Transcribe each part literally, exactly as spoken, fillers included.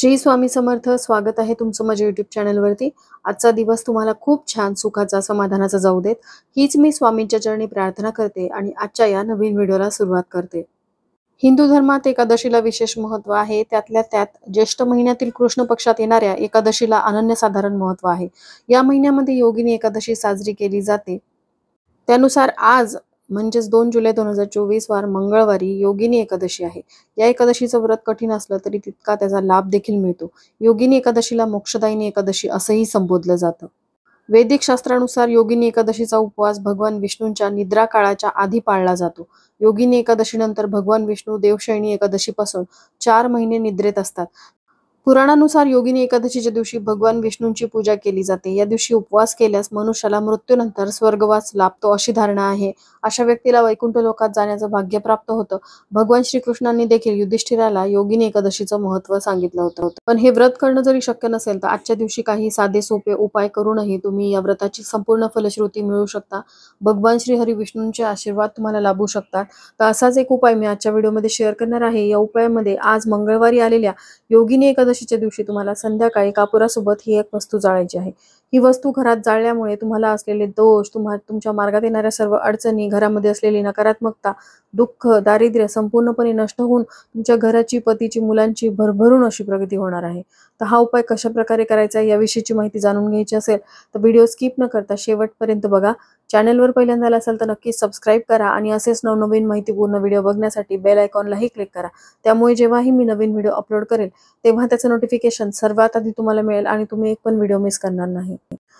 श्री स्वामी समर्थ. स्वागत आहे तुमचं माझ्या यूट्यूब चॅनलवरती. आजचा दिवस तुम्हाला खूप छान सुखाचा समाधानाचा जाऊ देत, हीच मी स्वामींच्या चरणी प्रार्थना करते आणि आजच्या या नवीन व्हिडिओला सुरुवात करते. हिंदू धर्मात एकादशीला विशेष महत्त्व आहे. त्यातल्या त्यात ज्येष्ठ महिन्यातील कृष्ण पक्षात येणाऱ्या एकादशीला अनन्यसाधारण महत्त्व आहे. या महिन्यामध्ये योगिनी एकादशी साजरी केली जाते. त्यानुसार आज म्हणजेच दोन जुलै दोन हजार चोवीस वार मंगळवारी योगिनी एकादशी आहे. या एकादशीचं व्रत कठीण असलं तरी तितका त्याचा लाभ देखील मिळतो. योगिनी एकादशीला मोक्षदायिनी एकादशी असंही संबोधलं जातं. वैदिक शास्त्रानुसार योगिनी एकादशीचा उपवास भगवान विष्णूंच्या निद्रा काळाच्या आधी पाळला जातो. योगिनी एकादशीनंतर भगवान विष्णू देवशयनी एकादशीपासून चार महिने निद्रेत असतात. पुराणानुसार योगिनी एकादशीच्या दिवशी भगवान विष्णूंची पूजा केली जाते. या दिवशी उपवास केल्यास मनुष्याला मृत्यूनंतर स्वर्गवास लाभतो अशी धारणा आहे. अशा व्यक्तीला वैकुंठ लोकात जाण्याचं भाग्य प्राप्त होतं. भगवान श्रीकृष्णांनी देखील युधिष्ठिराला योगिनी एकादशीचं महत्त्व सांगितलं होतं. पण हे व्रत करणं जरी शक्य नसेल तर आजच्या दिवशी काही साधे सोपे उपाय करूनही तुम्ही या व्रताची संपूर्ण फलश्रुती मिळवू शकता. भगवान श्री हरी विष्णूंचे आशीर्वाद तुम्हाला लाभू शकतात. तर असाच एक उपाय मी आजच्या व्हिडिओमध्ये शेअर करणार आहे. या उपायामध्ये आज मंगळवारी आलेल्या योगिनी एकादशीच्या दिवशी तुम्हाला संध्याकाळी कापुरासोबत ही एक वस्तू जाळायची आहे. ही वस्तू घरात जाळल्यामुळे तुम्हाला असलेले दोष, तुम्हाला तुमच्या मार्गात येणाऱ्या सर्व अडचणी, घरामध्ये असलेली नकारात्मकता, दुःख, दारिद्र्य संपूर्णपणे नष्ट होऊन तुमच्या घराची, पतीची, मुलांची भरभरून अशी प्रगती होणार आहे. तर हा उपाय कशा प्रकारे करायचा याविषयीची माहिती जाणून घ्यायची असेल तर व्हिडिओ स्किप न करता शेवटपर्यंत बघा. चॅनलवर पहिल्यांदा आला असाल तर नक्कीच सबस्क्राईब करा आणि असेच नवनवीन माहितीपूर्ण व्हिडिओ बघण्यासाठी बेल आयकॉनलाही क्लिक करा. त्यामुळे जेव्हाही मी नवीन व्हिडिओ अपलोड करेल तेव्हा त्याचं नोटिफिकेशन सर्वात आधी तुम्हाला मिळेल आणि तुम्ही एक पण व्हिडिओ मिस करणार नाही.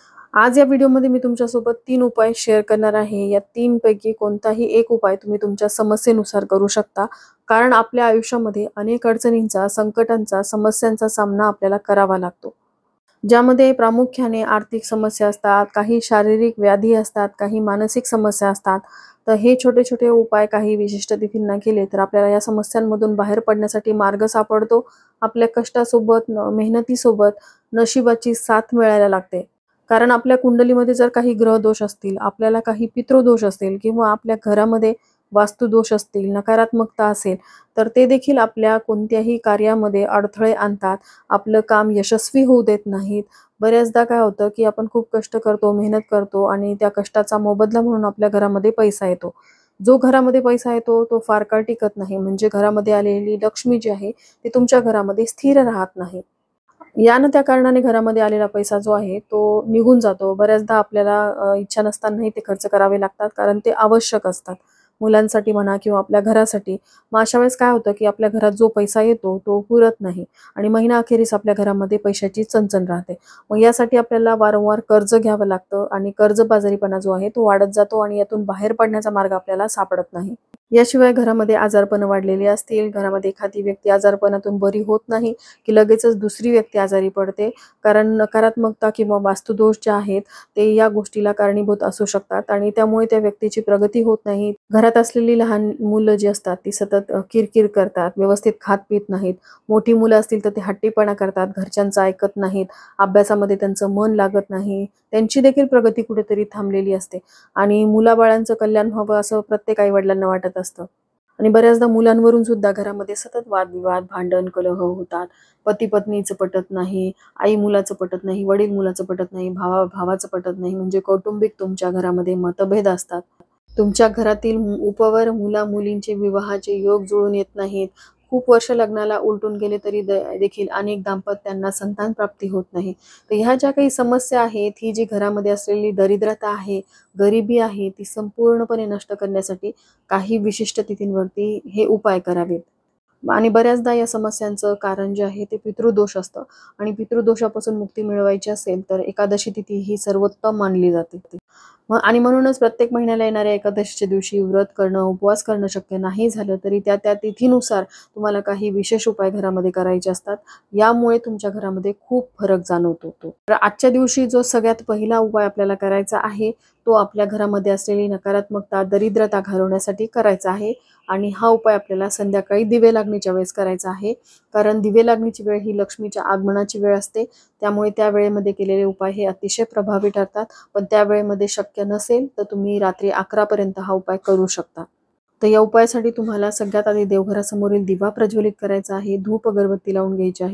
आज या व्हिडिओमध्ये मी तुमच्यासोबत तीन उपाय शेअर करणार आहे. या तीन पैकी कोणताही एक उपाय तुम्ही तुमच्या समस्येनुसार करू शकता. कारण आपल्या आयुष्यामध्ये अनेक अडचणींचा, संकटांचा, समस्यांचा सामना आपल्याला करावा लागतो. ज्यामध्ये प्रामुख्याने आर्थिक समस्या असतात, काही शारीरिक व्याधी असतात, काही मानसिक समस्या असतात. तर हे छोटे छोटे उपाय काही विशिष्ट तिथींना केले तर आपल्याला या समस्यांमधून बाहेर पडण्यासाठी मार्ग सापडतो. आपल्या कष्टासोबत, मेहनतीसोबत नशिबाची साथ मिळायला लागते. कारण आपल्या कुंडलीमध्ये जर काही ग्रह दोष असतील, आपल्याला काही पितृदोष असतील किंवा आपल्या घरामध्ये वास्तुदोष असतील, नकारात्मकता असेल तर ते देखील आपल्या कोणत्याही कार्यामध्ये अडथळे आणतात. आपलं काम यशस्वी होऊ देत नाहीत. बऱ्याचदा काय होतं की आपण खूप कष्ट करतो, मेहनत करतो आणि त्या कष्टाचा मोबदला म्हणून आपल्या घरामध्ये पैसा येतो. जो घरामध्ये पैसा येतो तो फार काळ टिकत नाही. म्हणजे घरामध्ये आलेली लक्ष्मी जी आहे ती तुमच्या घरामध्ये स्थिर राहत नाही. यानं त्या कारणाने घरामध्ये आलेला पैसा जो आहे तो निघून जातो. बऱ्याचदा आपल्याला इच्छा नसतानाही ते खर्च करावे लागतात कारण ते आवश्यक असतात मुलांसाठी म्हणा किंवा आपल्या घरासाठी. मग अशा वेळेस काय होतं की आपल्या घरात जो पैसा येतो तो पुरत नाही आणि महिना अखेरीस आपल्या घरामध्ये पैशाची चणचण राहते. मग यासाठी आपल्याला वारंवार कर्ज घ्यावं लागतं आणि कर्जबाजारीपणा जो आहे तो वाढत जातो आणि यातून बाहेर पडण्याचा मार्ग आपल्याला सापडत नाही. याशिवाय घरामध्ये आजारपण वाढलेले असतील, घरामध्ये एखादी व्यक्ती आजारपणातून बरी होत नाही की लगेचच दुसरी व्यक्ती आजारी पडते. कारण नकारात्मकता किंवा वास्तुदोष जे आहेत ते या गोष्टीला कारणीभूत असू शकतात आणि त्यामुळे त्या व्यक्तीची प्रगती होत नाही. घरात असलेली लहान मुलं जी असतात ती सतत किरकिर करतात, व्यवस्थित खात पीत नाहीत. मोठी मुलं असतील तर ते हट्टीपणा करतात, घरच्यांचं ऐकत नाहीत, अभ्यासामध्ये त्यांचं मन लागत नाही, त्यांची देखील प्रगती कुठेतरी थांबलेली असते आणि मुलाबाळांचं कल्याण व्हावं असं प्रत्येक आई वडिलांना वाटत असतं. आणि बऱ्याचदा मुलांवरून सुद्धा घरामध्ये सतत वादविवाद, भांडण, कलह होतात. पती पत्नीचं पटत नाही, आई मुलाचं पटत नाही, वडील मुलाचं पटत नाही, भावा भावाचं पटत नाही. म्हणजे कौटुंबिक तुमच्या घरामध्ये मतभेद असतात. तुमच्या घरातील उपवर मुला मुलींचे विवाहाचे योग जुळून येत नाहीत. खूप वर्ष लग्नाला उलटून गेले तरी देखील अनेक दाम्पत्यांना संतान प्राप्ती होत नाही. तर ह्या ज्या काही समस्या आहेत, ही जी घरामध्ये असलेली दरिद्रता आहे, गरिबी आहे, ती संपूर्णपणे नष्ट करण्यासाठी काही विशिष्ट तिथींवरती हे उपाय करावेत. आणि बऱ्याचदा या समस्यांचं कारण जे आहे ते पितृदोष असतं आणि पितृदोषापासून मुक्ती मिळवायची असेल तर एकादशी तिथी ही सर्वोत्तम मानली जाते. आणि म्हणूनच प्रत्येक महिन्याला येणाऱ्या एकादशीच्या दिवशी व्रत करणं, उपवास करणं शक्य नाही झालं तरी त्या त्या तिथीनुसार तुम्हाला काही विशेष उपाय घरामध्ये करायचे असतात. यामुळे तुमच्या घरामध्ये खूप फरक जाणवतो. तर आजच्या दिवशी जो सगळ्यात पहिला उपाय आपल्याला करायचा आहे तो आपल्या घरामध्ये असलेली नकारात्मकता, दरिद्रता घालवण्यासाठी करायचा आहे. आणि हा उपाय आपल्याला संध्याकाळी दिवे लागणीच्या वेळेस करायचा आहे. कारण दिवे लागणीची वेळ ही लक्ष्मीच्या आगमनाची वेळ असते. त्यामुळे त्या वेळेमध्ये केलेले उपाय हे अतिशय प्रभावी ठरतात. पण त्या वेळेमध्ये शक्य नसेल तर तुम्ही रात्री अकरा पर्यंत हा उपाय करू शकता. तर या उपायासाठी तुम्हाला सगळ्यात आधी देवघरासमोरील दिवा प्रज्वलित करायचा आहे, धूप अगरबत्ती लावून घ्यायची आहे.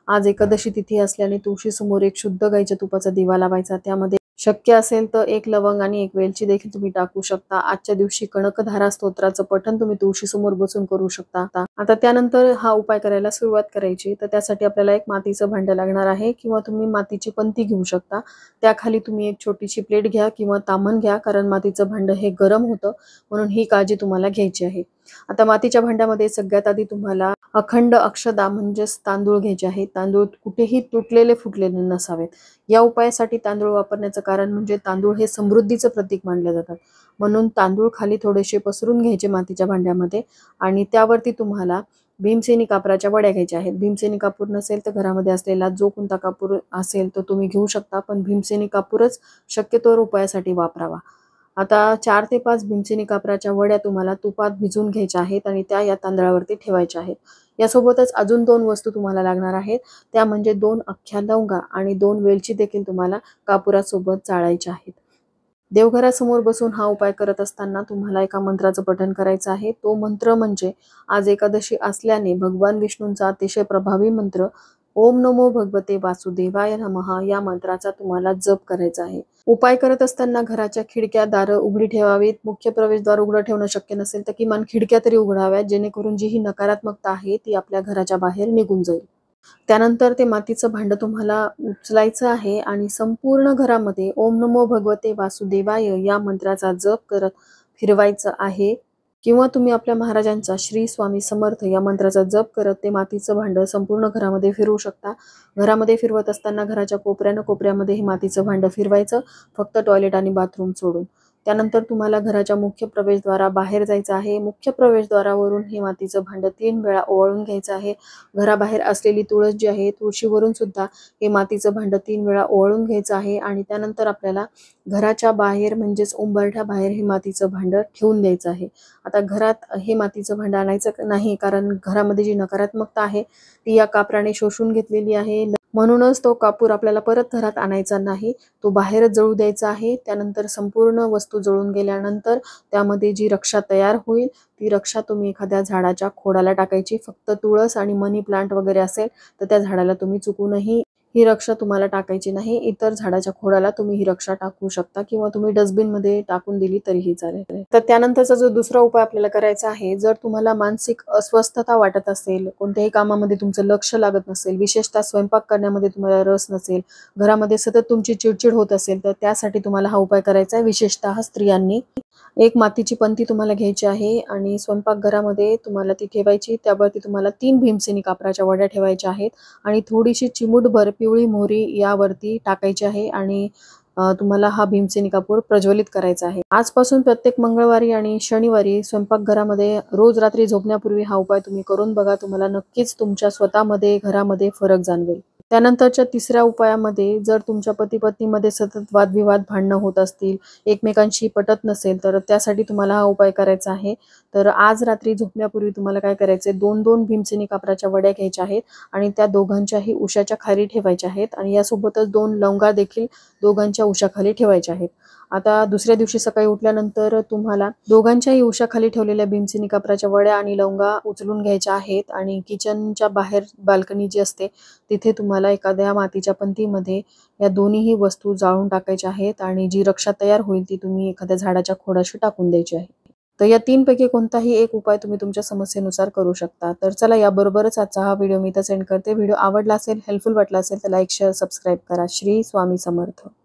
आज एकादशी तिथी असल्याने तुळशी समोर एक शुद्ध गाईच्या तुपाचा दिवा लावायचा। त्यामध्ये शक्य असेल तर एक लवंग आणि एक वेलची देखील तुम्ही टाकू शकता। आजच्या दिवशी कनकधारा स्तोत्राचं पठण तुम्ही तुळशी समोर बसून करू शकता। आता त्यानंतर हा उपाय करायला सुरुवात करायची, तर त्यासाठी आपल्याला एक मातीचं भांडं लागणार आहे किंवा तुम्ही मातीची पंती घेऊ शकता। त्याखाली तुम्ही एक छोटीशी प्लेट घ्या किंवा ताम्हण घ्या, कारण मातीचं भांडं हे गरम होतं, म्हणून ही काळजी तुम्हाला घ्यायची आहे। आता मातीच्या भांड्यामध्ये सगळ्यात आधी तुम्हाला अखंड अक्षदा म्हणजेच तांदूळ घ्यायचे आहेत। तांदूळ कुठेही तुटलेले फुटलेले नसावेत। या उपायासाठी तांदूळ वापरण्याचं कारण म्हणजे तांदूळ हे समृद्धीचं प्रतीक मानले जातात, म्हणून तांदूळ खाली थोडेसे पसरून घ्यायचे मातीच्या भांड्यामध्ये आणि त्यावरती तुम्हाला भीमसेनी कापराच्या वड्या घ्यायच्या आहेत। भीमसेनी कापूर नसेल तर घरामध्ये असलेला जो कोणता कापूर असेल तो तुम्ही घेऊ शकता, पण भीमसेनी कापूरच शक्यतोवर उपायासाठी वापरावा। आता चार ते पाच भीमसेनी कापराच्या वड्या तुम्हाला तुपात भिजवून घ्यायच्या आहेत आणि त्या या तांदळावरती ठेवायच्या आहेत। यासोबतच अजून दोन वस्तू तुम्हाला लागणार आहेत, त्या म्हणजे दोन अख्ख्या लवंगा आणि दोन वेलची देखील तुम्हाला कापुरासोबत चाळायच्या आहेत। देवघरासमोर बसून हा उपाय करत असताना तुम्हाला एका मंत्राचं पठण करायचं आहे। तो मंत्र म्हणजे आज एकादशी असल्याने भगवान विष्णूंचा अतिशय प्रभावी मंत्र ओम नमो भगवते वासुदेवाय नमः या मंत्राचा तुम्हाला जप करायचा आहे। उपाय करत असताना घराच्या खिडक्या दारं उघडी ठेवावीत। मुख्य प्रवेशद्वार उघडं ठेवणं शक्य नसेल तर किमान खिडक्या तरी उघडाव्यात, जेणेकरून जी ही नकारात्मकता आहे ती आपल्या घराच्या बाहेर निघून जाईल। त्यानंतर ते मातीचं भांडं तुम्हाला उचलायचं आहे आणि संपूर्ण घरामध्ये ओम नमो भगवते वासुदेवाय या मंत्राचा जप करत फिरवायचं आहे, किंवा तुम्ही आपल्या महाराजांचा श्री स्वामी समर्थ या मंत्राचा जप करत ते मातीचं भांडं संपूर्ण घरामध्ये फिरवू शकता। घरामध्ये फिरवत असताना घराच्या कोपऱ्यानं कोपऱ्यामध्ये हे मातीचं भांडं फिरवायचं, फक्त टॉयलेट आणि बाथरूम सोडून। त्यानंतर तुम्हाला घराच्या मुख्य प्रवेशद्वाराबाहेर जायचं आहे। मुख्य प्रवेशद्वारावरून हे मातीचं भांडं तीन वेळा ओवाळून घ्यायचं आहे। घराबाहेर असलेली तुळस जी आहे तुळशीवरून सुद्धा हे मातीचं भांडं तीन वेळा ओवाळून घ्यायचं आहे आणि त्यानंतर आपल्याला घराच्या बाहेर म्हणजेच उंबरठ्या बाहेर हे मातीचं भांडं ठेवून द्यायचं आहे। आता घरात हे मातीचं भांडं आणायचं नाही, कारण घरामध्ये जी नकारात्मकता आहे ती या कापराने शोषून घेतलेली आहे, म्हणूनच तो कापूर आपल्याला परत घरात आणायचा नाही, तो बाहेरच जळू द्यायचा आहे। त्यानंतर संपूर्ण वस्तू जळून गेल्यानंतर त्यामध्ये जी रक्षा तयार होईल ती रक्षा तुम्ही एखाद्या झाडाच्या खोडाला टाकायची। फक्त तुळस आणि मनी प्लांट वगैरे असेल तर त्या झाडाला तुम्ही चुकूनही ही रक्षा तुम्हाला टाकायची नाही। इतर झाडाच्या खोडाला तुम्ही ही रक्षा टाकू शकता किंवा तुम्ही डस्टबिन मध्ये टाकून दिली तरीही चालेल। तर त्यानंतरचा जो दुसरा उपाय आपल्याला करायचा आहे, जर तुम्हाला मानसिक अस्वस्थता वाटत असेल, कोणत्याही कामामध्ये तुमचं लक्ष लागत नसेल, विशेषतः स्वयंपाक करण्यामध्ये तुम्हाला रस नसेल, घरामध्ये सतत तुमची चिडचिड होत असेल, तर त्यासाठी तुम्हाला हा उपाय करायचा आहे। विशेषतः स्त्रियांनी एक मातीची पंती तुम्हाला घ्यायची आहे आणि स्वयंपाकघरामध्ये तुम्हाला ती ठेवायची। त्यावरती तुम्हाला तीन भीमसेनी कापराच्या वड्या ठेवायच्या आहेत आणि थोडीशी चिमूटभर पिवळी मोहरी यावरती टाकायची आहे आणि तुम्हाला हा भीमसेनी कापूर प्रज्वलित करायचा आहे। आजपासून प्रत्येक मंगळवारी आणि शनिवारी स्वयंपाकघरामध्ये रोज रात्री झोपण्यापूर्वी हा उपाय तुम्ही करून बघा। तुम्हाला नक्कीच तुमच्या स्वतःमध्ये घरामध्ये फरक जाणवेल। त्यानंतरच्या तिसऱ्या उपायामध्ये जर तुमच्या पती पत्नीमध्ये सतत वादविवाद भांडणं होत असतील, एकमेकांशी पटत नसेल, तर त्यासाठी तुम्हाला हा उपाय करायचा आहे। तर आज रात्री झोपण्यापूर्वी तुम्हाला काय करायचे, दोन दोन भीमसेनी कापराच्या वड्या घ्यायच्या आहेत आणि त्या दोघांच्याही उशाच्या खाली ठेवायच्या आहेत आणि यासोबतच दोन लवंगा देखील दोघांच्या उशाखाली ठेवायच्या आहेत। आता दुसऱ्या दिवशी सकाळी उठल्यानंतर तुम्हाला दोघांच्याही उशाखाली ठेवलेल्या भीमसेनी कापराच्या वड्या आणि लवंगा उचलून घ्यायच्या आहेत आणि किचनच्या बाहेर बाल्कनी जी असते तिथे तुम्हाला एखाद्या मातीच्या पंतीमध्ये या दोन्हीही वस्तू जाळून टाकायच्या आहेत आणि जी रक्षा तयार होईल ती तुम्ही एखाद्या झाडाच्या खोडाशी टाकून द्यायची आहे। तर या तीन पैकी कोणताही एक उपाय तुम्ही तुमच्या समस्येनुसार करू शकता। तर चला, याबरोबरच आजचा हा व्हिडिओ मी इथं सेंड करते। व्हिडिओ आवडला असेल, हेल्पफुल वाटला असेल तर लाईक शेअर सबस्क्राईब करा। श्री स्वामी समर्थ।